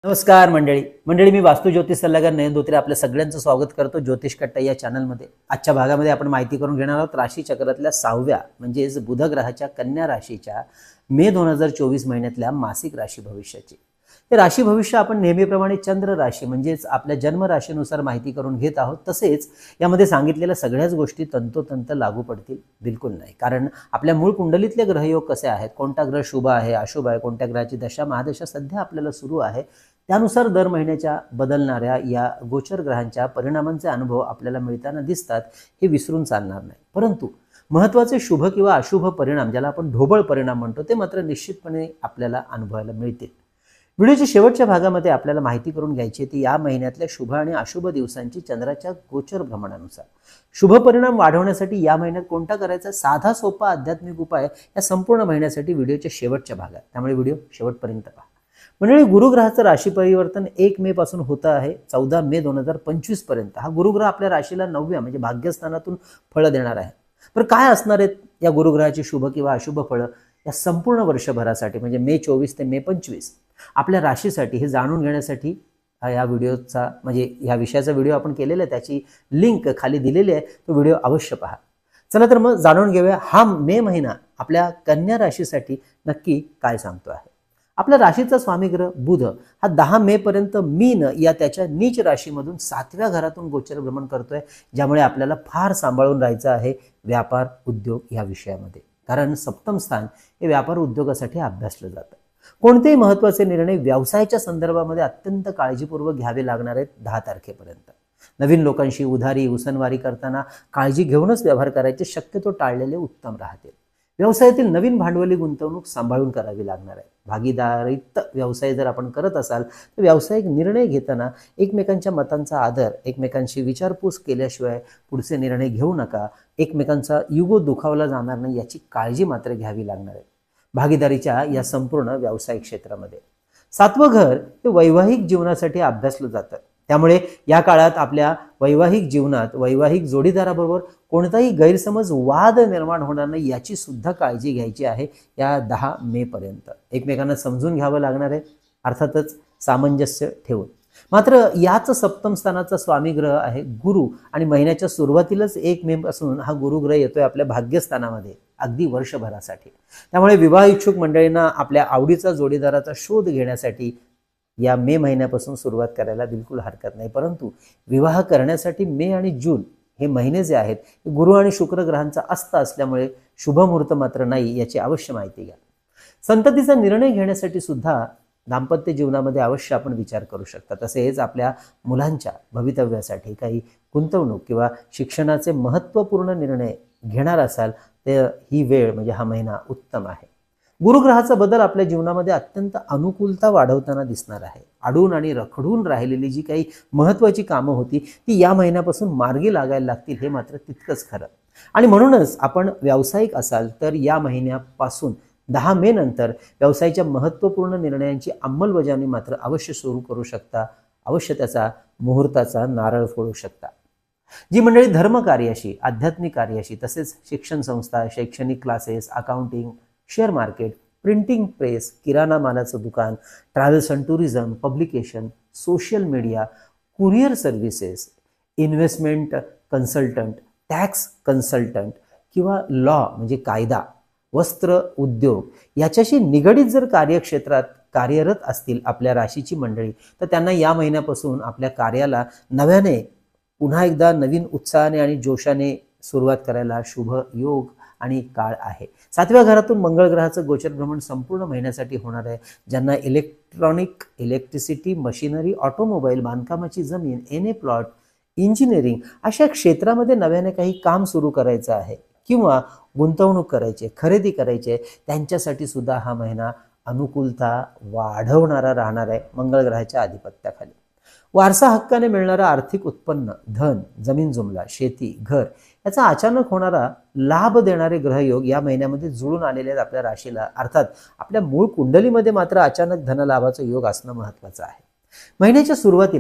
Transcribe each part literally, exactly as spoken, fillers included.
नमस्कार मंडळी मंडळी मी वास्तू ज्योतिष सल्लागार नयन धोत्रे आपल्या सगळ्यांचं स्वागत करतो ज्योतिष कट्टा या चॅनलमध्ये। आजच्या भागामध्ये आपण माहिती करून घेणार आहोत राशी चक्रातल्या सहाव्या म्हणजेच बुध ग्रहाच्या कन्या राशीच्या मे दोन हजार चोवीस महिन्यातल्या मासिक राशी भविष्याची। हे राशी भविष्य आपण नेहमीप्रमाणे चंद्र राशी म्हणजेच आपल्या जन्म राशीनुसार माहिती करून घेत आहोत। तसेच यामध्ये सांगितलेल्या सगळ्याच गोष्टी तंतोतंत लागू पडतील बिलकुल नाही, कारण आपल्या मूळ कुंडलीतले ग्रहयोग कसे आहेत, कोणता ग्रह शुभ आहे अशुभ आहे, कोणत्या ग्रहाची दशा महादशा सध्या आपल्याला सुरू आहे, त्यानुसार दर महिन्याच्या बदलणाऱ्या या गोचर ग्रहांच्या परिणामांचे अनुभव आपल्याला मिळताना दिसतात, हे विसरून चालणार नाही। परंतु महत्त्वाचे शुभ किंवा अशुभ परिणाम, ज्याला आपण ढोबळ परिणाम म्हणतो, ते मात्र निश्चितपणे आपल्याला अनुभवायला मिळतील। व्हिडिओच्या शेवटच्या भागामध्ये आपल्याला माहिती करून घ्यायची ती या महिन्यातल्या शुभ आणि अशुभ दिवसांची चंद्राच्या गोचर भ्रमणानुसार शुभ परिणाम वाढवण्यासाठी या महिन्यात कोणता करायचा साधा सोपा आध्यात्मिक उपाय या संपूर्ण महिन्यासाठी व्हिडिओच्या शेवटच्या भागात, त्यामुळे व्हिडिओ शेवटपर्यंत पहा। मंडळी, गुरुग्रहाचं राशी परिवर्तन एक मे पासून होतं आहे चौदा मे दोन हजार पंचवीस पर्यंत। हा गुरुग्रह आपल्या राशीला नवव्या म्हणजे भाग्यस्थानातून फळं देणार आहे। पण काय असणार आहेत या गुरुग्रहाची शुभ किंवा अशुभ फळं या संपूर्ण वर्षभरासाठी म्हणजे मे चोवीस ते मे पंचवीस आपल्या राशीसाठी, हे जाणून घेण्यासाठी या व्हिडिओचा म्हणजे या विषयाचा व्हिडिओ आपण केलेला आहे, त्याची लिंक खाली दिलेली आहे, तो व्हिडिओ अवश्य पहा। चला तर मग जाणून घेऊया हा मे महिना आपल्या कन्या राशीसाठी नक्की काय सांगतो आहे। आपल्या राशीचा स्वामी ग्रह बुध हा दहा मे पर्यंत मीन या त्याच्या नीच राशीमधून सातव्या घरातून गोचर भ्रमण करतोय, ज्यामुळे आपल्याला फार सांभाळून राहायचं आहे व्यापार उद्योग या विषयामध्ये, कारण सप्तम स्थान हे व्यापार उद्योगासाठी अभ्यासलं जातं। कोणतेही महत्त्वाचे निर्णय व्यवसायाच्या संदर्भामध्ये अत्यंत काळजीपूर्वक घ्यावे लागणार आहेत दहा तारखेपर्यंत। नवीन लोकांशी उधारी उसनवारी करताना काळजी घेऊनच व्यवहार करायचे शक्यतो टाळलेले उत्तम राहतील। व्यवसायातील नवीन भांडवली गुंतवणूक सांभाळून करावी लागणार आहे। भागीदारीत व्यवसाय जर आपण करत असाल तर व्यावसायिक निर्णय घेताना एकमेकांच्या मतांचा आदर, एकमेकांशी विचारपूस केल्याशिवाय पुढचे निर्णय घेऊ नका। एकमेकांचा युगो दुखावला जाणार नाही याची काळजी मात्र घ्यावी लागणार आहे भागीदारीच्या या संपूर्ण व्यावसायिक क्षेत्रामध्ये। सातवं घर हे वैवाहिक जीवनासाठी अभ्यासलं जातं, त्यामुळे या काळात आपल्या वैवाहिक जीवनात वैवाहिक जोडीदाराबरोबर कोणताही गैरसमज वाद निर्माण होणार नाही याची सुद्धा काळजी घ्यायची आहे या दहा मे पर्यंत। एकमेकांना समजून घ्यावं लागणार आहे, अर्थातच सामंजस्य ठेवून। मात्र याच सप्तम स्थानाचा स्वामी ग्रह आहे गुरु, आणि महिन्याच्या सुरुवातीलाच एक मे पासून हा गुरु ग्रह येतोय आपल्या भाग्यस्थानामध्ये अगदी वर्षभरासाठी। त्यामुळे विवाह इच्छुक मंडळींना आपल्या आवडीचा जोडीदाराचा शोध घेण्यासाठी या मे महिन्यापासून सुरुवात करायला बिलकुल हरकत नाही। परंतु विवाह करण्यासाठी मे आणि जून हे महिने जे आहेत गुरु आणि शुक्र ग्रहांचा अस्त असल्यामुळे शुभ मुहूर्त मात्र नाही याची अवश्य माहिती घ्या। संततीचा निर्णय घेण्यासाठी सुद्धा दाम्पत्य जीवनामध्ये अवश्य आपण विचार करू शकता। तसेच आपल्या मुलांच्या भवितव्यासाठी काही गुंतवणूक किंवा शिक्षणाचे महत्त्वपूर्ण निर्णय घेणार असाल तर ही वेळ म्हणजे हा महिना उत्तम आहे। गुरुग्रहाचा बदल आपल्या जीवनामध्ये अत्यंत अनुकूलता वाढवताना दिसणार आहे। अडून आणि रखडून राहिलेली जी काही महत्त्वाची कामं होती ती या महिन्यापासून मार्गी लागायला लागतील, हे मात्र तितकंच खरं। आणि म्हणूनच आपण व्यावसायिक असाल तर या महिन्यापासून दहा मे नंतर व्यवसायाच्या महत्त्वपूर्ण निर्णयांची अंमलबजावणी मात्र अवश्य सुरू करू शकता, अवश्य त्याचा मुहूर्ताचा नारळ फोडू शकता। जी मंडळी धर्म कार्याशी, आध्यात्मिक कार्याशी, तसेच शिक्षण संस्था, शैक्षणिक classes, accounting, share market, printing press, किराणा मालाचं दुकान, travels and tourism, publication, social media, courier services, investment consultant, tax consultant किंवा लॉ म्हणजे कायदा, वस्त्र उद्योग याच्याशी निगडीत जर कार्यक्षेत्रात कार्यरत असतील आपल्या राशीची मंडळी, तर त्यांना या महिन्यापासून आपल्या कार्याला नव्याने पुन्हा एकदा नवीन उत्साहाने आणि जोशाने सुरुवात करायला शुभ योग आणि काळ आहे। सातव्या घरातून मंगळ ग्रहाचं गोचर भ्रमण संपूर्ण महिन्यासाठी होणार आहे। ज्यांना इलेक्ट्रॉनिक, इलेक्ट्रिसिटी, मशिनरी, ऑटोमोबाईल, बांधकामाची जमीन, एन ए प्लॉट, इंजिनिअरिंग अशा क्षेत्रामध्ये नव्याने काही काम सुरू करायचं आहे किंवा गुंतवणूक करायची, खरेदी करायची, त्यांच्यासाठी सुद्धा हा महिना अनुकूलता वाढवणारा राहणार आहे मंगळ ग्रहाच्या आधिपत्याखाली। वारसा हक्काने मिळणारा आर्थिक उत्पन्न, धन, जमीन जुमला, शेती, घर याचा अचानक होणारा लाभ देणारे ग्रहयोग या महिन्यामध्ये जुळून आलेले आहेत आपल्या राशीला। अर्थात आपल्या मूळ कुंडलीमध्ये मात्र अचानक धनलाभाचा योग असणं महत्त्वाचं आहे। महिन्याच्या सुरुवातीला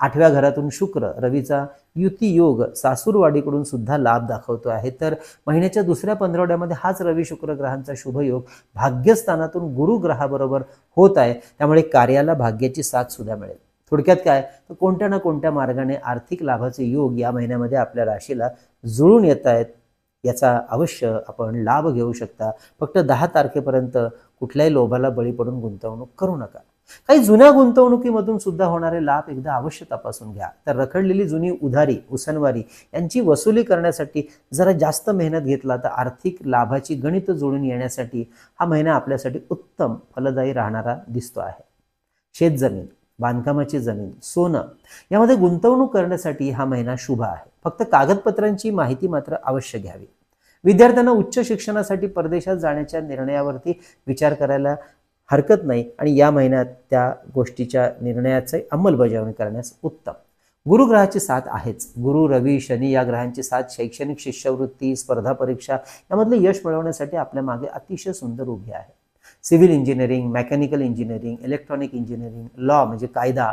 आठव्या घरातून शुक्र रवीचा युती योग सासूरवाडीकडून सुद्धा लाभ दाखवतो आहे। तर महिन्याच्या दुसऱ्या पंधरवड्यामध्ये हाच रवी शुक्र ग्रहांचा शुभ योग भाग्यस्थानातून गुरु ग्रहाबरोबर होत आहे, त्यामुळे कार्याला भाग्याची साथ सुद्धा मिळेल। थोडक्यात काय तर कोणत्या ना कोणत्या मार्गाने आर्थिक लाभाचे योग या महिन्यामध्ये आपल्या राशीला जुळून येत आहेत, याचा अवश्य आपण लाभ घेऊ शकता। फक्त दहा तारखेपर्यंत कुठल्याही लोभाला बळी पडून गुंतवणूक करू नका। काही जुन्या गुंतवणुकीमधून सुद्धा होणारे लाभ एकदा अवश्य तपासून घ्या। तर रखडलेली जुनी उधारी उसनवारी यांची वसुली करण्यासाठी जरा जास्त मेहनत घेतला तर आर्थिक लाभाची गणित जुळून येण्यासाठी हा महिना आपल्यासाठी उत्तम फलदायी राहणारा दिसतो आहे। शेतजमीन, बांधकामाची जमीन, सोनं यामध्ये गुंतवणूक करण्यासाठी हा महिना शुभ आहे। फक्त कागदपत्रांची माहिती मात्र अवश्य घ्यावी। विद्यार्थ्यांना उच्च शिक्षणासाठी परदेशात जाण्याच्या निर्णयावरती विचार करायला हरकत नाही आणि या महिन्यात त्या गोष्टीच्या निर्णयाची अंमलबजावणी करण्यास उत्तम। गुरुग्रहाची साथ आहेच। गुरु रवी शनी या ग्रहांची साथ शैक्षणिक शिष्यवृत्ती स्पर्धा परीक्षा यामधले यश मिळवण्यासाठी आपल्या मागे अतिशय सुंदर उभी आहे। Civil engineering, mechanical engineering, electronic engineering, law म्हणजे कायदा,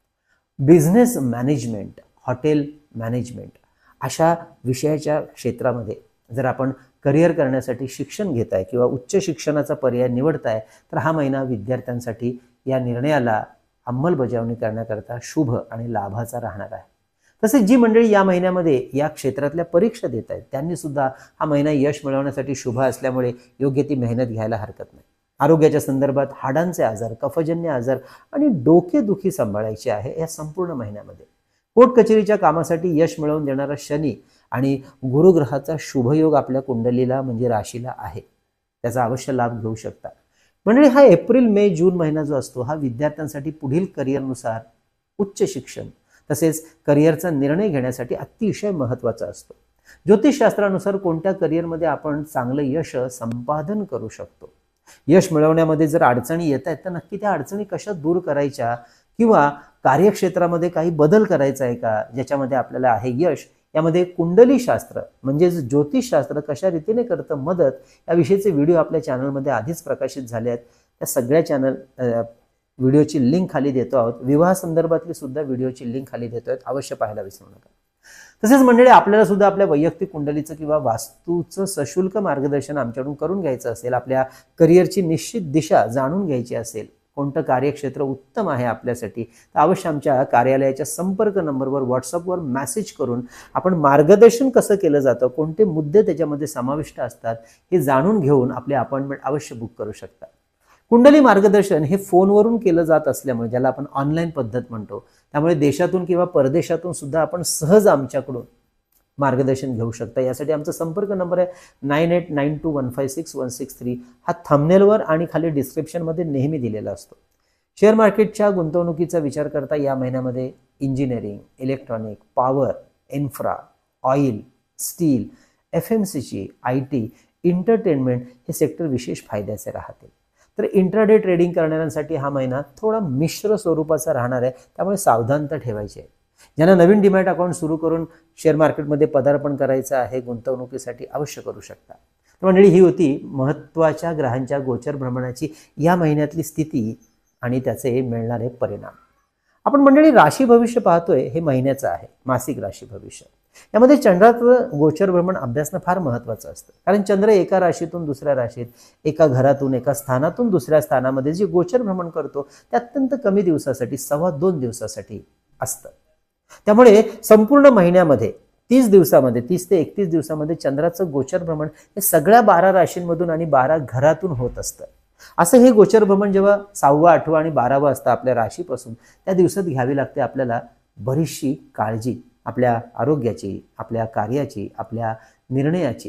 बिझनेस मॅनेजमेंट, हॉटेल मॅनेजमेंट अशा विषयाच्या क्षेत्रामध्ये जर आपण करिअर करण्यासाठी शिक्षण घेत आहे किंवा उच्च शिक्षणाचा पर्याय निवडताय तर हा महिना विद्यार्थ्यांसाठी या निर्णयाला अंमलबजावणी करण्याकरता शुभ आणि लाभाचा राहणार आहे। तसेच जी मंडळी या महिन्यामध्ये या क्षेत्रातल्या परीक्षा देत आहेत त्यांनी सुद्धा हा महिना यश मिळवण्यासाठी शुभ असल्यामुळे योग्य ती मेहनत घ्यायला हरकत नाही। आरोग्याच्या संदर्भात हाडांचे आजार, कफजन्य आजार आणि डोकेदुखी सांभाळायची आहे या संपूर्ण महिन्यामध्ये। कोर्ट कचेरीच्या कामासाठी यश मिळवून देणारा शनी आणि गुरुग्रहाचा शुभयोग आपल्या कुंडलीला म्हणजे राशीला आहे, त्याचा अवश्य लाभ घेऊ शकता। म्हणजे हा एप्रिल मे जून महिना जो असतो हा विद्यार्थ्यांसाठी पुढील करिअरनुसार उच्च शिक्षण तसेच करिअरचा निर्णय घेण्यासाठी अतिशय महत्त्वाचा असतो। ज्योतिषशास्त्रानुसार कोणत्या करिअरमध्ये आपण चांगलं यश संपादन करू शकतो, यश मिळवण्यामध्ये जर अडचणी येत आहेत तर नक्की त्या अडचणी कशा दूर करायच्या किंवा कार्यक्षेत्रामध्ये काही बदल करायचा आहे का ज्याच्यामध्ये आपल्याला आहे यश, यामध्ये कुंडली शास्त्र म्हणजे ज्योतिषशास्त्र कशा रीतीने करतं मदत याविषयीचे व्हिडिओ आपल्या चॅनलमध्ये आधीच प्रकाशित झाले आहेत। त्या सगळ्या चॅनल व्हिडिओची लिंक खाली देतो आहोत। विवाह संदर्भातली सुद्धा व्हिडिओची लिंक खाली देतो आहेत, अवश्य पाहायला विसरू नका। तसेच मंडळी आपल्याला सुद्धा आपल्या वैयक्तिक कुंडलीचं किंवा वास्तूचं सशुल्क मार्गदर्शन आमच्याकडून करून घ्यायचं असेल, आपल्या करिअरची निश्चित दिशा जाणून घ्यायची असेल, कोणतं कार्यक्षेत्र उत्तम आहे आपल्यासाठी तर अवश्य आमच्या कार्यालयाच्या संपर्क नंबरवर व्हॉट्सअपवर मेसेज करून आपण मार्गदर्शन कसं केलं जातं, कोणते मुद्दे त्याच्यामध्ये समाविष्ट असतात हे जाणून घेऊन आपले अपॉइंटमेंट अवश्य बुक करू शकता। कुंडली मार्गदर्शन हे फोनवरून केलं जात असल्यामुळे ज्याला आपण ऑनलाईन पद्धत म्हणतो, त्यामुळे देशातून किंवा परदेशातून सुद्धा आपण सहज आमच्याकडून मार्गदर्शन घेऊ शकता। यासाठी आमचा संपर्क नंबर आहे nine eight nine two one five six one six three, हा थंबनेलवर आणि खाली डिस्क्रिप्शनमध्ये नेहमी दिलेला असतो। शेअर मार्केटच्या गुंतवणुकीचा विचार करता या महिन्यामध्ये engineering, electronic, power, infra, oil, steel, F M C ची, आय टी, एंटरटेनमेंट हे सेक्टर विशेष फायद्याचे राहतील। तर इंट्राडे ट्रेडिंग करणाऱ्यांसाठी हा महिना थोडा मिश्र स्वरूपाचा राहणार आहे, त्यामुळे सावधानता ठेवायची आहे। ज्यांना नवीन डीमॅट अकाउंट सुरू करून शेअर मार्केटमध्ये पदार्पण करायचं आहे गुंतवणुकीसाठी अवश्य करू शकता। तर मंडळी ही होती महत्त्वाच्या ग्रहांच्या गोचर भ्रमणाची या महिन्यातली स्थिती आणि त्याचे मिळणारे परिणाम। आपण मंडळी राशी भविष्य पाहतोय हे महिन्याचं आहे, मासिक राशी भविष्य। यामध्ये चंद्राचं गोचर भ्रमण अभ्यासणं फार महत्त्वाचं असतं, कारण चंद्र एका राशीतून दुसऱ्या राशीत, एका घरातून एका स्थानातून दुसऱ्या स्थानामध्ये जे गोचर भ्रमण करतो ते अत्यंत कमी दिवसासाठी सव्वा दोन दिवसासाठी असतं। त्यामुळे संपूर्ण महिन्यामध्ये तीस दिवसामध्ये तीस ते एकतीस दिवसामध्ये चंद्राचं गोचर भ्रमण हे सगळ्या बारा राशींमधून आणि बारा घरातून होत असतं। असं हे गोचर भ्रमण जेव्हा सहावा आठवा आणि बारावा असतं आपल्या राशीपासून त्या दिवसात घ्यावी लागते आपल्याला बरीचशी काळजी, आपल्या आरोग्याची, आपल्या कार्याची, आपल्या निर्णयाची।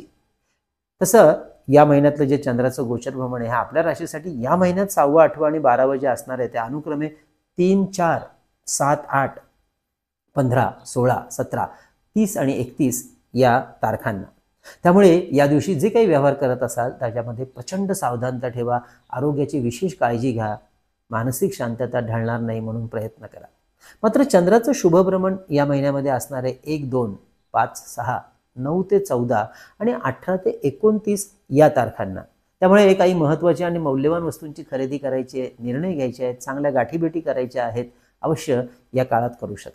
तसं या महिन्यातलं जे चंद्राचं गोचर भ्रमण आहे आपल्या राशीसाठी या महिन्यात सहावा आठवा आणि बारावा जे असणार आहे ते अनुक्रमे तीन चार सात आठ पंधरा सोळा सतरा तीस आणि एकतीस या तारखांना। त्यामुळे या दिवशी जे काही व्यवहार करत असाल त्याच्यामध्ये प्रचंड सावधानता ठेवा, आरोग्याची विशेष काळजी घ्या, मानसिक शांतता ढळणार नाही म्हणून प्रयत्न करा। मात्र चंद्राचं शुभभ्रमण या महिन्यामध्ये असणारे एक दोन पाच सहा नऊ ते चौदा आणि अठरा ते एकोणतीस या तारखांना। त्यामुळे काही महत्त्वाची आणि मौल्यवान वस्तूंची खरेदी करायची आहे, निर्णय घ्यायचे आहेत, चांगल्या गाठीभेटी करायच्या आहेत, अवश्य या काळात करू शकता।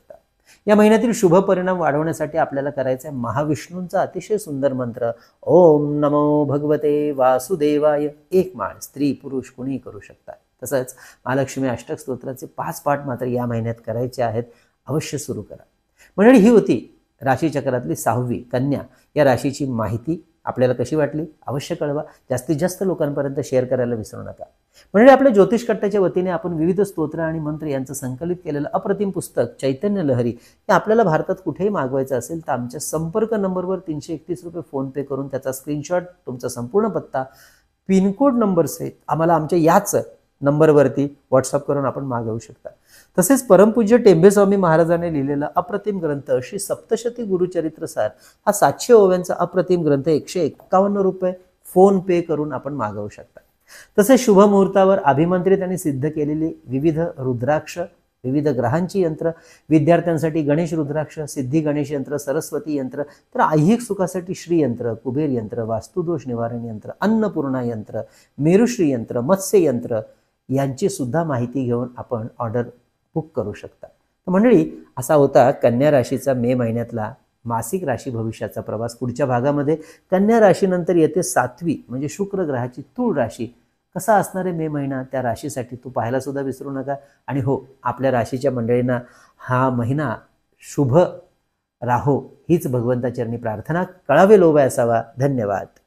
या महिन्यातील शुभ परिणाम वाढवण्यासाठी आपल्याला करायचं आहे महाविष्णूंचा अतिशय सुंदर मंत्र ओम नमो भगवते वासुदेवाय. एक माळ स्त्री पुरुष कोणीही करू शकतात. तसंच महालक्ष्मी अष्टक स्तोत्राचे पाच पाठ मात्र या महिन्यात करायचे आहेत. अवश्य सुरू करा. मंडळी, ही होती राशीचक्रातली सहावी कन्या या राशीची माहिती. आपल्याला कशी वाटली अवश्य कळवा. जास्तीत जास्त लोकांपर्यंत शेअर करायला विसरू नका. म्हणजे आपल्या ज्योतिष कट्ट्याच्या वतीने आपण विविध स्तोत्र आणि मंत्र यांचं संकलित केलेलं अप्रतिम पुस्तक चैतन्य लहरी हे आपल्याला भारतात कुठेही मागवायचं असेल तर आमच्या संपर्क नंबरवर तीनशे एकतीस रुपये फोन पे करून त्याचा स्क्रीनशॉट, तुमचा संपूर्ण पत्ता, पिनकोड नंबर सहित आम्हाला आमच्या याच नंबरवरती व्हॉट्सअप करून आपण मागवू शकता. तसेच परमपूज्य टेंबेस्वामी महाराजांनी लिहिलेला अप्रतिम ग्रंथ श्री सप्तशती गुरुचरित्रसार हा सातशे ओव्यांचा अप्रतिम ग्रंथ एकशे एक्कावन्न रुपये फोन पे करून आपण मागवू शकता. तसेच शुभ मुहूर्तावर अभिमंत्रित आणि सिद्ध केलेली विविध रुद्राक्ष, विविध ग्रहांची यंत्र, विद्यार्थ्यांसाठी गणेश रुद्राक्ष, सिद्धी गणेश यंत्र, सरस्वती यंत्र, तर ऐहिक सुखासाठी श्री यंत्र, कुबेर यंत्र, वास्तुदोष निवारण यंत्र, अन्नपूर्णा यंत्र, मेरुश्री यंत्र, मत्स्य यंत्र यांची सुद्धा माहिती घेऊन आपण ऑर्डर बुक करू शकता. तर मंडळी, असा होता कन्या राशीचा मे महिन्यातला मासिक राशी भविष्याचा प्रवास. पुढच्या भागामध्ये कन्या राशीनंतर येते सातवी म्हणजे शुक्र ग्रहाची तूळ राशी. कसा असणार आहे मे महिना त्या राशीसाठी तू पाहायला सुद्धा विसरू नका. आणि हो, आपल्या राशीच्या मंडळींना हा महिना शुभ राहो हीच भगवंताचरणी प्रार्थना. कळावे लोभ असावा. धन्यवाद.